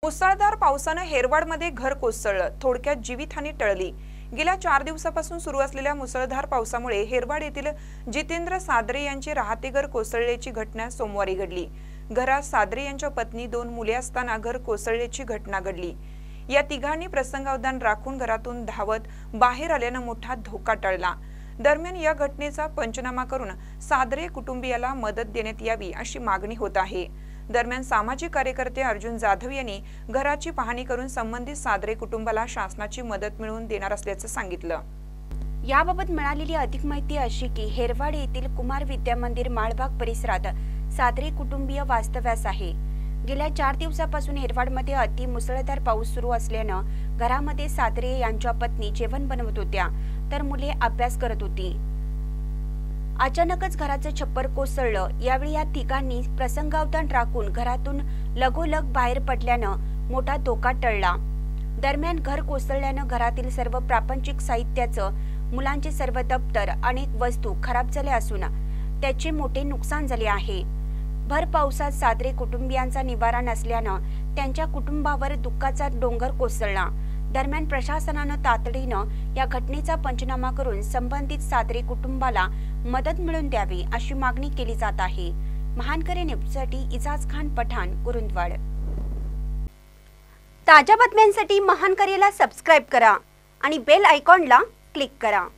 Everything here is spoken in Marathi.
मुसळधार पावसाने हेरवाडमध्ये घर कोसळलं, थोडक्यात जीवितहानी टळली। गेल्या 4 दिवसापासून सुरू असलेल्या मुसळधार पावसामुळे हेरवाड येथील जितेंद्र सादरे यांचे राहते घर कोसळल्याची घटना सोमवारी घडली। घरात सादरे यांच्या पत्नी 2 मुले असताना घर कोसळल्याची घटना घडली। या तिघांनी प्रसंगावधान राखून घरातून धावत बाहेर आल्याने मोठा धोका टळला। दरम्यान या घटनेचा पंचनामा करून सादरे कुटुंबियाला मदत देण्यात यावी अशी मागणी होत आहे। दरम्यान सामाजिक कार्यकर्ते अर्जुन जाधव यांनी घराची पाहणी करून संबंधित सादरे कुटुंबाला शासनाची मदत मिळवून देणार असल्याचं सांगितलं। याबाबत मिळालेली अधिक माहिती अशी की हेरवाड येथील कुमार विद्या मंदिर माळबाग परिसरात सादरे कुटुंबीय वास्तव्यास आहे। गेल्या 4 दिवसापासून हेरवाडमध्ये अति मुसळधार पाऊस सुरू असल्याने घरामध्ये सादरे यांच्या पत्नी जेवण बनवत होत्या तर मुले अभ्यास करत होती। अचानकच घराचं छप्पर कोसळलं। यावेळी या तिघांनी प्रसंगावधान राखून घरातून लगोलग बाहेर पडल्यानं मोठा धोका टळला। दरम्यान घर कोसळल्यानं घरातील सर्व प्रापंचिक साहित्याचं, मुलांचे सर्व दप्तर, अनेक वस्तू खराब झाल्या असून त्याचे मोठे नुकसान झाले आहे। भर पावसात सादरे कुटुंबियांचा निवारा नसल्यानं त्यांच्या कुटुंबावर दुःखाचा डोंगर कोसळला। दरम्यान प्रशासनानं तातडीनं या घटनेचा पंचनामा करून संबंधित सादरे कुटुंबाला मदत मिळवून द्यावी अशी मागणी केली जात आहे। महानकरी न्यूजसाठी इजाज खान पठाण, कुरुंदवाड। ताज्या बातम्यांसाठी महानकरीला सबस्क्राइब करा आणि बेल आयकॉनला क्लिक करा।